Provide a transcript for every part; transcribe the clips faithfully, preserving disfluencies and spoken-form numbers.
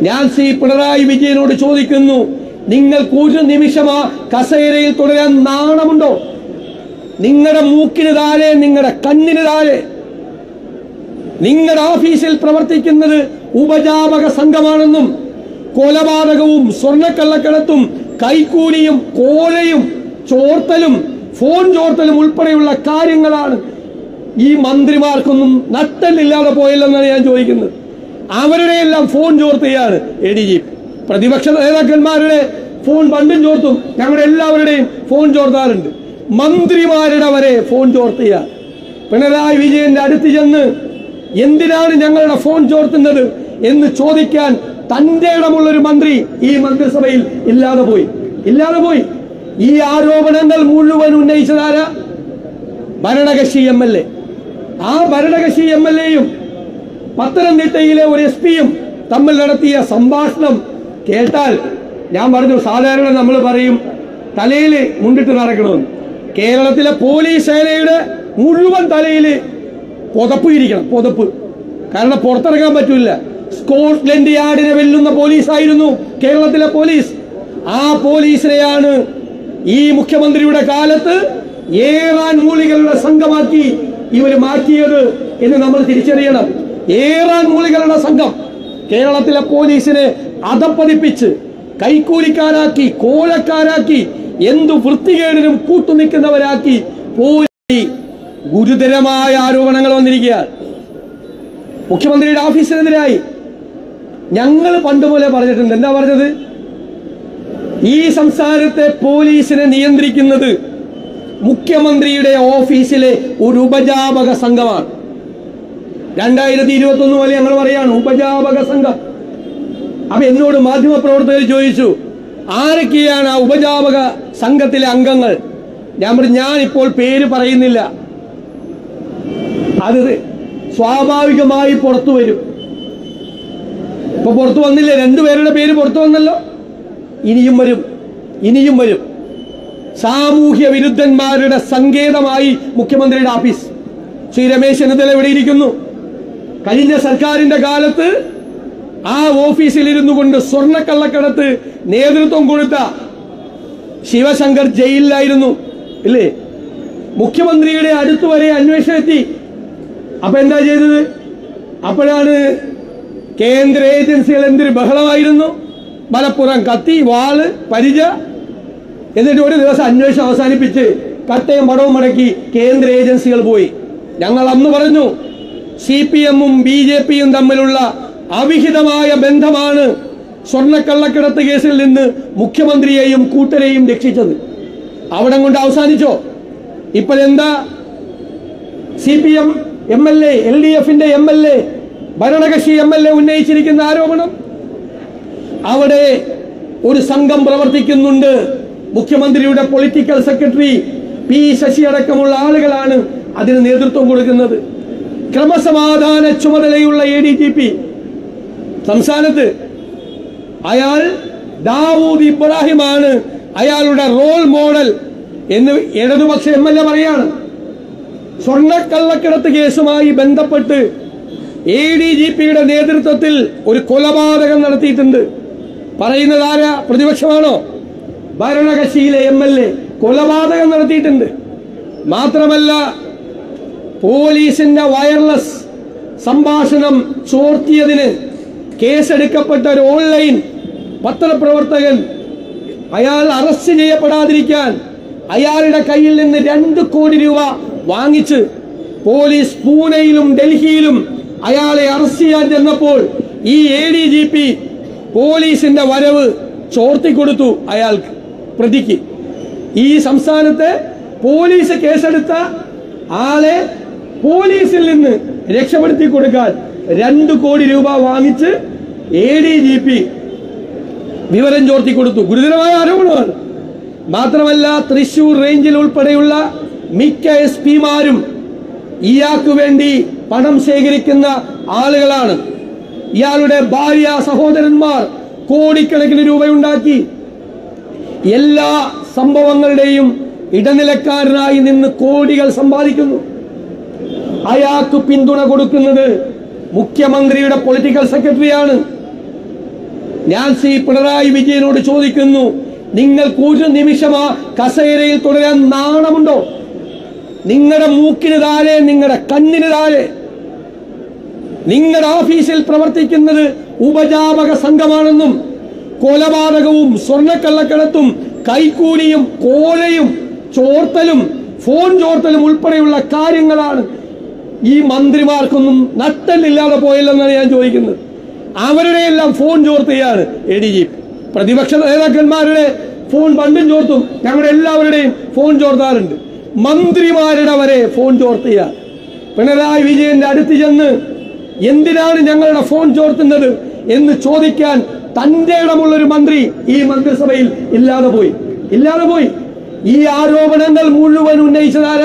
ഞാൻ ശ്രീ പിണറായി വിജയനോട് ചോദിക്കുന്നു, നിങ്ങൾക്ക് ഒരു നിമിഷം ആ കസേരയിൽ തുടരാൻ നാണമുണ്ടോ? നിങ്ങളുടെ മൂക്കിന് താഴെ, നിങ്ങളുടെ കണ്ണിന് താഴെ നിങ്ങളുടെ ഓഫീസിൽ പ്രവർത്തിക്കുന്നത് ഉപജാപക സംഘമാണെന്നും കൊലപാതകവും സ്വർണ്ണക്കള്ളക്കടത്തും കൈക്കൂലിയും കോഴയും ചോർത്തലും ഫോൺ ചോർത്തലും ഉൾപ്പെടെയുള്ള കാര്യങ്ങളാണ്. ഈ മന്ത്രിമാർക്കൊന്നും നട്ടല്ലില്ലാതെ പോയില്ലെന്നാണ് ഞാൻ ചോദിക്കുന്നത്. അവരുടെ എല്ലാം ഫോൺ ചോർത്തുകയാണ് എ ഡി ജി പി. പ്രതിപക്ഷ നേതാക്കന്മാരുടെ ഫോൺ പണ്ടും ചോർത്തും, ഞങ്ങളുടെ എല്ലാവരുടെയും ഫോൺ ചോർത്താറുണ്ട്. മന്ത്രിമാരുടെ വരെ ഫോൺ ചോർത്തുകയാണ്. പിണറായി വിജയന്റെ അടുത്ത് ചെന്ന് എന്തിനാണ് ഞങ്ങളുടെ ഫോൺ ചോർത്തുന്നത് എന്ന് ചോദിക്കാൻ തന്റെ ഇടമുള്ളൊരു മന്ത്രി ഈ മന്ത്രിസഭയിൽ ഇല്ലാതെ പോയി ഇല്ലാതെ പോയി ഈ ആരോപണങ്ങൾ മുഴുവൻ ഉന്നയിച്ചതാര? ഭരണകക്ഷി എം എൽ എ. ആ ഭരണകക്ഷി എം എൽ എയും പത്തനംതിട്ടയിലെ ഒരു എസ് പിയും തമ്മിൽ നടത്തിയ സംഭാഷണം കേട്ടാൽ ഞാൻ പറഞ്ഞു, സാധാരണ നമ്മൾ പറയും തലയിൽ മുണ്ടിട്ട് നടക്കണമെന്ന്. കേരളത്തിലെ പോലീസ് സേനയുടെ മുഴുവൻ തലയിൽ പുതപ്പ് ഇരിക്കണം, പുതപ്പ്. കാരണം പുറത്തിറങ്ങാൻ പറ്റില്ല. സ്കോട്ട്ലൻഡ് യാർഡിനെ വെല്ലുന്ന പോലീസായിരുന്നു കേരളത്തിലെ പോലീസ്. ആ പോലീസിനെയാണ് ഈ മുഖ്യമന്ത്രിയുടെ കാലത്ത് ഏറാൻ മൂളികളുടെ സംഘമാക്കി ഇവര് മാറ്റിയത് എന്ന് നമ്മൾ തിരിച്ചറിയണം. ഏറാൻ മൂളികളുടെ സംഘം കേരളത്തിലെ പോലീസിനെ അധപ്പതിപ്പിച്ച് കൈക്കൂലിക്കാരാക്കി, കോഴക്കാരാക്കി, എന്തു വൃത്തികേടിനും കൂട്ടുനിൽക്കുന്നവരാക്കി പോയി. ഗുരുതരമായ ആരോപണങ്ങൾ വന്നിരിക്കുകയാണ് മുഖ്യമന്ത്രിയുടെ ഓഫീസിനെതിരായി. ഞങ്ങൾ പണ്ടുപോലെ പറഞ്ഞിട്ടുണ്ട്. എന്താ പറഞ്ഞത്? ഈ സംസ്ഥാനത്തെ പോലീസിനെ നിയന്ത്രിക്കുന്നത് മുഖ്യമന്ത്രിയുടെ ഓഫീസിലെ ഒരു ഉപജാപക സംഘമാണ്. രണ്ടായിരത്തി ഇരുപത്തി ഒന്ന് പോലെ ഞങ്ങൾ പറയാണ് ഉപജാപക സംഘം. അപ്പൊ എന്നോട് മാധ്യമപ്രവർത്തകർ ചോദിച്ചു, ആരൊക്കെയാണ് ആ ഉപജാപക സംഘത്തിലെ അംഗങ്ങൾ? ഞാൻ പറഞ്ഞു, ഞാനിപ്പോൾ പേര് പറയുന്നില്ല, അത് സ്വാഭാവികമായി പുറത്തു വരും. ഇപ്പൊ പുറത്തു വന്നില്ലേ? രണ്ടുപേരുടെ പേര് പുറത്തു വന്നല്ലോ. ഇനിയും വരും, ഇനിയും വരും. സാമൂഹ്യ വിരുദ്ധന്മാരുടെ സങ്കേതമായി മുഖ്യമന്ത്രിയുടെ ഓഫീസ്. ശ്രീ രമേശ് ചെന്നിത്തല എവിടെ ഇരിക്കുന്നു? കഴിഞ്ഞ സർക്കാരിന്റെ കാലത്ത് ആ ഓഫീസിൽ ഇരുന്നു കൊണ്ട് സ്വർണ്ണക്കള്ളക്കടത്ത് നേതൃത്വം കൊടുത്ത ശിവശങ്കർ ജയിലിലായിരുന്നു, ഇല്ലേ? മുഖ്യമന്ത്രിയുടെ അടുത്ത് വരെ അന്വേഷണം എത്തി. അപ്പൊ എന്താ ചെയ്തത്? അപ്പോഴാണ് കേന്ദ്ര ഏജൻസികൾ എന്തൊരു ബഹളമായിരുന്നു. മലപ്പുറം കത്തി, വാള്, പരിച. എന്നിട്ട് ഒരു ദിവസം അന്വേഷണം അവസാനിപ്പിച്ച് കട്ടയും പടവും മടക്കി കേന്ദ്ര ഏജൻസികൾ പോയി. ഞങ്ങൾ അന്ന് പറഞ്ഞു, സി പി എമ്മും ബി ജെ പിയും തമ്മിലുള്ള അവിഹിതമായ ബന്ധമാണ് സ്വർണ്ണക്കള്ളക്കടത്ത് കേസിൽ നിന്ന് മുഖ്യമന്ത്രിയെയും കൂട്ടരെയും രക്ഷിച്ചത്. അവിടം കൊണ്ട് അവസാനിച്ചോ? ഇപ്പോഴെന്താ? C P M M L A, L D എഫിന്റെ എം എൽ എ, ഭരണകക്ഷി എം എൽ എ ഉന്നയിച്ചിരിക്കുന്ന ആരോപണം, അവിടെ ഒരു സംഘം പ്രവർത്തിക്കുന്നുണ്ട്. മുഖ്യമന്ത്രിയുടെ പൊളിറ്റിക്കൽ സെക്രട്ടറി പി ശശി അടക്കമുള്ള ആളുകളാണ് അതിന് നേതൃത്വം കൊടുക്കുന്നത്. ക്രമസമാധാന ചുമതലയുള്ള എ ഡി ജി പി സംസ്ഥാനത്ത്, അയാൾ ദാവൂദ് ഇബ്രാഹിമാണ് അയാളുടെ റോൾ മോഡൽ എന്ന് ഇടതുപക്ഷ എം എൽ എ പറയാണ്. സ്വർണ്ണക്കള്ളക്കടത്ത് കേസുമായി ബന്ധപ്പെട്ട് എ ഡി ജി പിയുടെ നേതൃത്വത്തിൽ ഒരു കൊലപാതകം നടത്തിയിട്ടുണ്ട്. പറയുന്നത് ആരാ? പ്രതിപക്ഷമാണോ? ഭരണകക്ഷിയിലെ എം എൽ എ കൊലപാതകം നടത്തിയിട്ടുണ്ട്. മാത്രമല്ല, പോലീസിന്റെ വയർലെസ് സംഭാഷണം ചോർത്തിയതിന് കേസെടുക്കപ്പെട്ട ഒരു ഓൺലൈൻ പത്രപ്രവർത്തകൻ, അയാൾ അറസ്റ്റ് ചെയ്യപ്പെടാതിരിക്കാൻ അയാളുടെ കയ്യിൽ നിന്ന് രണ്ട് കോടി രൂപ വാങ്ങിച്ച് പോലീസ് പൂനെയിലും ഡൽഹിയിലും അയാളെ അറസ്റ്റ് ചെയ്യാൻ ചെന്നപ്പോൾ ഈ എ ഡി ജി പി പോലീസിന്റെ വരവ് ചോർത്തിക്കൊടുത്തു അയാൾക്ക്, പ്രതിക്ക്. ഈ സംസ്ഥാനത്തെ പോലീസ് കേസെടുത്ത ആളെ പോലീസിൽ നിന്ന് രക്ഷപ്പെടുത്തി കൊടുക്കാൻ രണ്ട് കോടി രൂപ വാങ്ങിച്ച് എ ഡി ജി പി വിവരം ചോർത്തി കൊടുത്തു. ഗുരുതരമായ ആരോപണമാണ്. മാത്രമല്ല, തൃശൂർ റേഞ്ചിൽ ഉൾപ്പെടെയുള്ള മിക്ക എസ് പിമാരും ഇയാൾക്ക് വേണ്ടി പണം ശേഖരിക്കുന്ന ആളുകളാണ്. ഇയാളുടെ ഭാര്യ സഹോദരന്മാർ കോടിക്കണക്കിന് രൂപയുണ്ടാക്കി എല്ലാ സംഭവങ്ങളുടെയും ഇടനിലക്കാരനായി നിന്ന് കോടികൾ സമ്പാദിക്കുന്നു. അയാൾക്ക് പിന്തുണ കൊടുക്കുന്നത് മുഖ്യമന്ത്രിയുടെ പൊളിറ്റിക്കൽ സെക്രട്ടറിയാണ്. ഞാൻ ശ്രീ പിണറായി വിജയനോട് ചോദിക്കുന്നു, നിങ്ങൾക്ക് ഒരു നിമിഷം ആ കസേരയിൽ തുടരാൻ നാണമുണ്ടോ? നിങ്ങളുടെ മൂക്കിന് താഴെ, നിങ്ങളുടെ കണ്ണിന് താഴെ നിങ്ങളുടെ ഓഫീസിൽ പ്രവർത്തിക്കുന്നത് ഉപജാപക സംഘമാണെന്നും കൊലപാതകവും സ്വർണ്ണക്കള്ളക്കടത്തും കൈക്കൂലിയും കോഴയും ചോർത്തലും ഫോൺ ചോർത്തലും ഉൾപ്പെടെയുള്ള കാര്യങ്ങളാണ്. ഈ മന്ത്രിമാർക്കൊന്നും നട്ടല്ലില്ലാതെ പോയില്ലെന്നാണ് ഞാൻ ചോദിക്കുന്നത്. അവരുടെ എല്ലാം ഫോൺ ചോർത്തുകയാണ് എ ഡി ജി പി. പ്രതിപക്ഷ നേതാക്കന്മാരുടെ ഫോൺ പണ്ടും ചോർത്തും, ഞങ്ങളുടെ എല്ലാവരുടെയും ഫോൺ ചോർത്താറുണ്ട്. മന്ത്രിമാരുടെ വരെ ഫോൺ ചോർത്തുക. പിണറായി വിജയന്റെ അടുത്ത് ചെന്ന് എന്തിനാണ് ഞങ്ങളുടെ ഫോൺ ചോർത്തുന്നത് എന്ന് ചോദിക്കാൻ തന്റെ ഇടമുള്ളൊരു മന്ത്രി ഈ മന്ത്രിസഭയിൽ ഇല്ലാതെ പോയി ഇല്ലാതെ പോയി ഈ ആരോപണങ്ങൾ മുഴുവൻ ഉന്നയിച്ചതാര?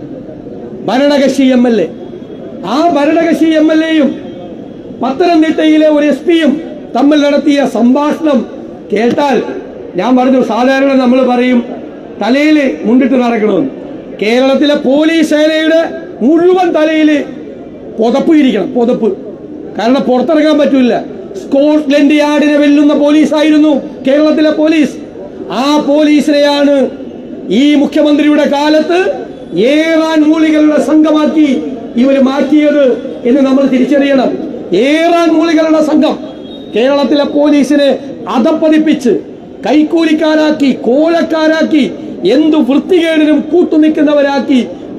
ഭരണകക്ഷി എം എൽ എ. ആ ഭരണകക്ഷി എം എൽ എയും പത്തനംതിട്ടയിലെ ഒരു എസ് പിയും തമ്മിൽ നടത്തിയ സംഭാഷണം കേട്ടാൽ ഞാൻ പറഞ്ഞു, സാധാരണ നമ്മൾ പറയും തലയിൽ മുണ്ടിട്ട് നടക്കണമെന്ന്. കേരളത്തിലെ പോലീസ് സേനയുടെ മുഴുവൻ തലയിൽ പുതപ്പ് ഇരിക്കണം, പുതപ്പ്. കാരണം പുറത്തിറങ്ങാൻ പറ്റില്ല. സ്കോട്ട്ലൻഡ് യാർഡിനെ വെല്ലുന്ന പോലീസായിരുന്നു കേരളത്തിലെ പോലീസ്. ആ പോലീസിനെയാണ് ഈ മുഖ്യമന്ത്രിയുടെ കാലത്ത് ഏറാൻ മൂളികളുടെ സംഘമാക്കി ഇവർ മാറ്റിയത് എന്ന് നമ്മൾ തിരിച്ചറിയണം. ഏറാൻ മൂളികളുടെ സംഘം കേരളത്തിലെ പോലീസിനെ അധപ്പതിപ്പിച്ച് കൈക്കൂലിക്കാരാക്കി, കോഴക്കാരാക്കി, എന്തു വൃത്തികേടിനും കൂട്ടുനിൽക്കുന്നവരാക്കി.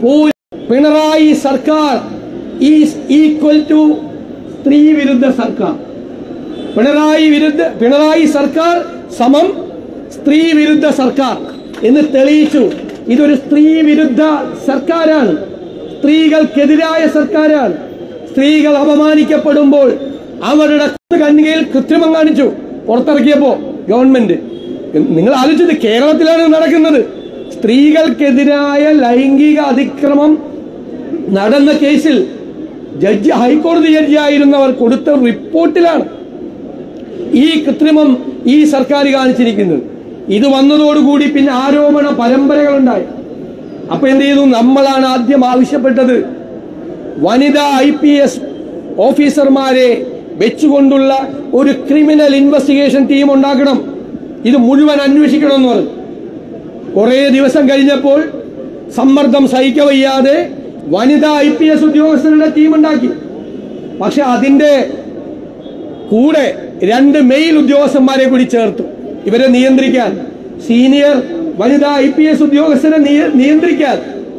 പിണറായി സർക്കാർ ഈസ് ഈക്വൽ ടു സ്ത്രീ വിരുദ്ധ സർക്കാർ. പിണറായി വിരുദ്ധ പിണറായി സർക്കാർ സമം സ്ത്രീ വിരുദ്ധ സർക്കാർ എന്ന് തെളിയിച്ചു. ഇതൊരു സ്ത്രീ വിരുദ്ധ സർക്കാരാണ്, സ്ത്രീകൾക്കെതിരായ സർക്കാരാണ്. സ്ത്രീകൾ അപമാനിക്കപ്പെടുമ്പോൾ അവരുടെ കണ്ണികയിൽ കൃത്രിമം കാണിച്ചു പുറത്തിറക്കിയപ്പോ ഗവൺമെന്റ്. നിങ്ങൾ ആലോചിച്ചത് കേരളത്തിലാണ് നടക്കുന്നത്. സ്ത്രീകൾക്കെതിരായ ലൈംഗിക അതിക്രമം നടന്ന കേസിൽ ജഡ്ജി, ഹൈക്കോടതി ജഡ്ജിയായിരുന്നവർ കൊടുത്ത റിപ്പോർട്ടിലാണ് ഈ കൃത്രിമം ഈ സർക്കാർ കാണിച്ചിരിക്കുന്നത്. ഇത് വന്നതോടുകൂടി പിന്നെ ആരോപണ പരമ്പരകളുണ്ടായി. അപ്പൊ എന്ത് ചെയ്തു? നമ്മളാണ് ആദ്യം ആവശ്യപ്പെട്ടത് വനിതാ ഐ പി എസ് ഓഫീസർമാരെ വെച്ചുകൊണ്ടുള്ള ഒരു ക്രിമിനൽ ഇൻവെസ്റ്റിഗേഷൻ ടീം ഉണ്ടാക്കണം, ഇത് മുഴുവൻ അന്വേഷിക്കണം എന്ന് പറഞ്ഞു. കുറേ ദിവസം കഴിഞ്ഞപ്പോൾ സമ്മർദ്ദം സഹിക്കവയ്യാതെ വനിതാ ഐ പി എസ് ഉദ്യോഗസ്ഥരുടെ ടീം ഉണ്ടാക്കി. പക്ഷെ അതിന്റെ കൂടെ രണ്ട് മെയിൽ ഉദ്യോഗസ്ഥന്മാരെ കൂടി ചേർത്തു ഇവരെ നിയന്ത്രിക്കാൻ. സീനിയർ വനിതാ ഐ പി എസ് ഉദ്യോഗസ്ഥരെ നിയന്ത്രിക്കാൻ.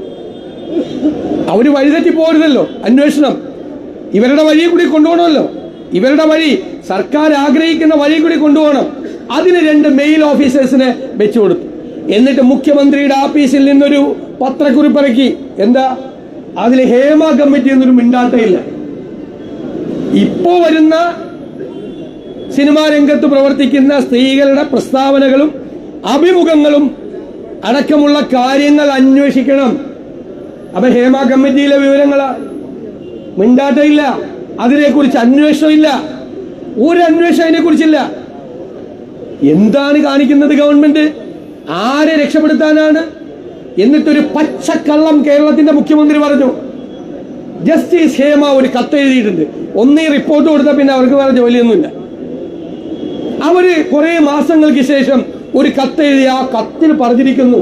അവര് വഴിതെറ്റി പോരുതല്ലോ, അന്വേഷണം ഇവരുടെ വഴി കൂടി കൊണ്ടുപോകണമല്ലോ. ഇവരുടെ വഴി, സർക്കാർ ആഗ്രഹിക്കുന്ന വഴി കൂടി കൊണ്ടുപോകണം. അതിന് രണ്ട് മെയിൽ ഓഫീസേഴ്സിനെ വെച്ചു കൊടുത്തു. എന്നിട്ട് മുഖ്യമന്ത്രിയുടെ ഓഫീസിൽ നിന്നൊരു പത്രക്കുറിപ്പിറക്കി. എന്താ അതിൽ? ഹേമ കമ്മിറ്റി എന്നൊരു മിണ്ടാട്ടയില്ല. ഇപ്പോ വരുന്ന സിനിമാ രംഗത്ത് പ്രവർത്തിക്കുന്ന സ്ത്രീകളുടെ പ്രസ്താവനകളും അഭിമുഖങ്ങളും അടക്കമുള്ള കാര്യങ്ങൾ അന്വേഷിക്കണം. അപ്പൊ ഹേമ കമ്മിറ്റിയിലെ വിവരങ്ങളാ? മിണ്ടാട്ടമില്ല, അതിനെക്കുറിച്ച് അന്വേഷണമില്ല, ഒരു അന്വേഷണം അതിനെ കുറിച്ചില്ല. എന്താണ് കാണിക്കുന്നത് ഗവൺമെന്റ്? ആരെ രക്ഷപ്പെടുത്താനാണ്? എന്നിട്ടൊരു പച്ചക്കള്ളം കേരളത്തിന്റെ മുഖ്യമന്ത്രി പറഞ്ഞു. ജസ്റ്റിസ് ഹേമ ഒരു കത്ത് എഴുതിയിട്ടുണ്ട്. ഒന്നീ റിപ്പോർട്ട് കൊടുത്താൽ പിന്നെ അവർക്ക് വേറെ ജോലിയൊന്നുമില്ല. അവര് കുറെ മാസങ്ങൾക്ക് ശേഷം ഒരു കത്ത് എഴുതി. ആ കത്തിൽ പറഞ്ഞിരിക്കുന്നു,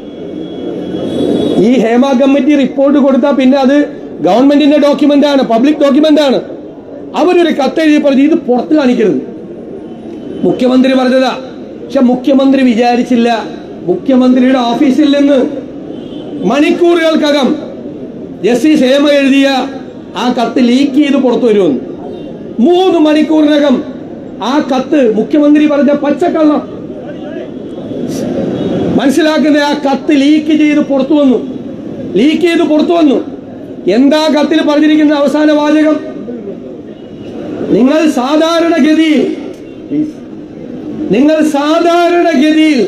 ഈ ഹേമ കമ്മിറ്റി റിപ്പോർട്ട് കൊടുത്താൽ പിന്നെ അത് ഗവൺമെന്റിന്റെ ഡോക്യുമെന്റ് ആണ്, പബ്ലിക് ഡോക്യുമെന്റ് ആണ്. അവരൊരു കത്ത് എഴുതി പറഞ്ഞു ഇത് പുറത്ത് കാണിക്കരുത്. മുഖ്യമന്ത്രി പറഞ്ഞതാ. പക്ഷെ മുഖ്യമന്ത്രി വിചാരിച്ചില്ല മുഖ്യമന്ത്രിയുടെ ഓഫീസിൽ നിന്ന് മണിക്കൂറുകൾക്കകം ജസ്റ്റിസ് ഹേമ എഴുതിയ ആ കത്ത് ലീക്ക് ചെയ്ത് പുറത്തു വരുമെന്ന്. മൂന്ന് മണിക്കൂറിനകം ആ കത്ത്, മുഖ്യമന്ത്രി പറഞ്ഞ പച്ചക്കള്ളം മനസ്സിലാക്കുന്ന ആ കത്ത് ലീക്ക് ചെയ്ത് പുറത്തു വന്നു. ലീക്ക് ചെയ്ത് പുറത്തു വന്നു. എന്താ കത്തിൽ പറഞ്ഞിരിക്കുന്ന അവസാന വാചകം? നിങ്ങൾ സാധാരണഗതിയിൽ നിങ്ങൾ സാധാരണഗതിയിൽ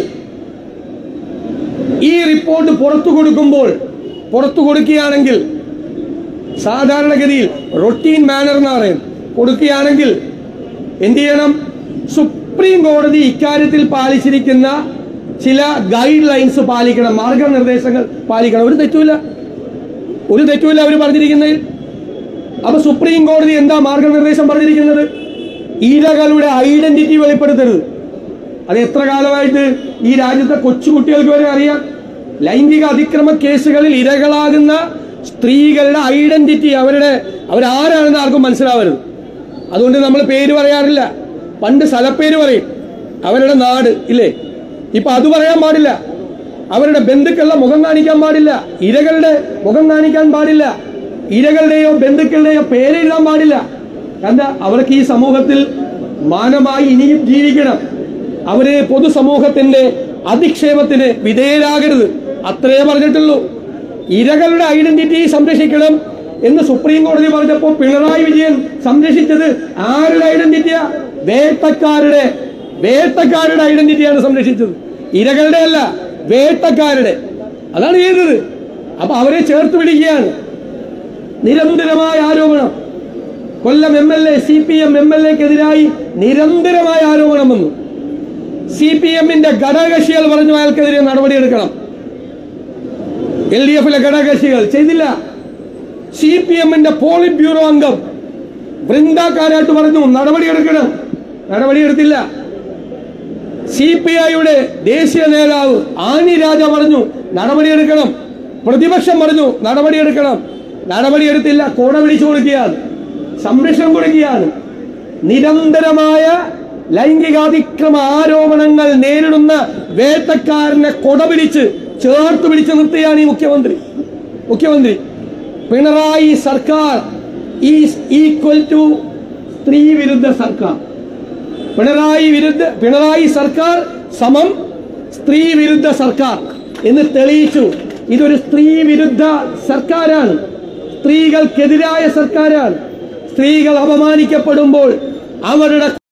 ഈ റിപ്പോർട്ട് പുറത്തു കൊടുക്കുമ്പോൾ പുറത്തു കൊടുക്കുകയാണെങ്കിൽ, സാധാരണഗതിയിൽ റൊട്ടീൻ മാനർ എന്ന് പറയും, കൊടുക്കുകയാണെങ്കിൽ എന്ത് ചെയ്യണം? സുപ്രീം കോടതി ഇക്കാര്യത്തിൽ പാലിച്ചിരിക്കുന്ന ചില ഗൈഡ് ലൈൻസ് പാലിക്കണം, മാർഗനിർദ്ദേശങ്ങൾ പാലിക്കണം. ഒരു തെറ്റുമില്ല, ഒരു തെറ്റുമില്ല അവർ പറഞ്ഞിരിക്കുന്നതിൽ. അപ്പൊ സുപ്രീം കോടതി എന്താ മാർഗനിർദ്ദേശം പറഞ്ഞിരിക്കുന്നത്? ഇരകളുടെ ഐഡന്റിറ്റി വെളിപ്പെടുത്തരുത്. അത് എത്ര കാലമായിട്ട് ഈ രാജ്യത്തെ കൊച്ചുകുട്ടികൾക്ക് വരെ അറിയാം. ലൈംഗിക അതിക്രമ കേസുകളിൽ ഇരകളാകുന്ന സ്ത്രീകളുടെ ഐഡന്റിറ്റി, അവരുടെ അവരാരാണെന്ന് ആർക്കും മനസ്സിലാവരുത്. അതുകൊണ്ട് നമ്മൾ പേര് പറയാറില്ല. പണ്ട് സ്ഥലപ്പേര് പറയും, അവരുടെ നാട് ഇല്ലേ, ഇപ്പൊ അത് പറയാൻ പാടില്ല. അവരുടെ ബന്ധുക്കളുടെ മുഖം കാണിക്കാൻ പാടില്ല, ഇരകളുടെ മുഖം കാണിക്കാൻ പാടില്ല, ഇരകളുടെയോ ബന്ധുക്കളുടെയോ പേരെഴുതാൻ പാടില്ല. എന്താ? അവർക്ക് ഈ സമൂഹത്തിൽ മാനമായി ഇനിയും ജീവിക്കണം. അവര് പൊതുസമൂഹത്തിന്റെ അധിക്ഷേപത്തിന് വിധേയരാകരുത്, അത്രേ പറഞ്ഞിട്ടുള്ളൂ. ഇരകളുടെ ഐഡന്റിറ്റി സംരക്ഷിക്കണം എന്ന് സുപ്രീം കോടതി പറഞ്ഞപ്പോൾ പിണറായി വിജയൻ സംരക്ഷിച്ചത് ആരുടെ ഐഡന്റിറ്റിയാ? വേട്ടക്കാരുടെ വേട്ടക്കാരുടെ ഐഡന്റിറ്റിയാണ് സംരക്ഷിച്ചത്, ഇരകളുടെ അല്ല, വേട്ടക്കാരുടെ. അതാണ് ചെയ്തത്. അപ്പൊ അവരെ ചേർത്ത് പിടിക്കുകയാണ്. നിരന്തരമായ ആരോപണം. Kollam M L A C P M M L എക്കെതിരായി നിരന്തരമായ ആരോപണം വന്നു. സി പി എമ്മിന്റെ ഘടകകക്ഷികൾ പറഞ്ഞു അയാൾക്കെതിരെ നടപടിയെടുക്കണം. എൽ ഡി എഫിലെ ഘടകകക്ഷികൾ ചെയ്തില്ല. സി പി എമ്മിന്റെ പോളിറ്റ് ബ്യൂറോ അംഗം വൃന്ദ കാരാട്ട് പറഞ്ഞു നടപടിയെടുക്കണം, നടപടിയെടുത്തില്ല. സി പി ഐയുടെ ദേശീയ നേതാവ് ആനി രാജ പറഞ്ഞു നടപടിയെടുക്കണം. പ്രതിപക്ഷം പറഞ്ഞു നടപടിയെടുക്കണം, നടപടിയെടുത്തില്ല. കോട പിടിച്ചു കൊടുക്കുകയാണ്, സംരക്ഷണം കൊടുക്കുകയാണ്. നിരന്തരമായ ലൈംഗികാതിക്രമ ആരോപണങ്ങൾ നേരിടുന്ന വേട്ടക്കാരനെ കൊട പിടിച്ച് ചേർത്ത് പിടിച്ച് നിർത്തുകയാണ് ഈ മുഖ്യമന്ത്രി. മുഖ്യമന്ത്രി പിണറായി സർക്കാർ ഈസ് ഈക്വൽ ടു സ്ത്രീ വിരുദ്ധ സർക്കാർ. പിണറായി വിരുദ്ധ പിണറായി സർക്കാർ സമം സ്ത്രീ വിരുദ്ധ സർക്കാർ എന്ന് തെളിയിച്ചു. ഇതൊരു സ്ത്രീ വിരുദ്ധ സർക്കാരാണ്, സ്ത്രീകൾക്കെതിരായ സർക്കാരാണ്. സ്ത്രീകൾ അപമാനിക്കപ്പെടുമ്പോൾ അവരുടെ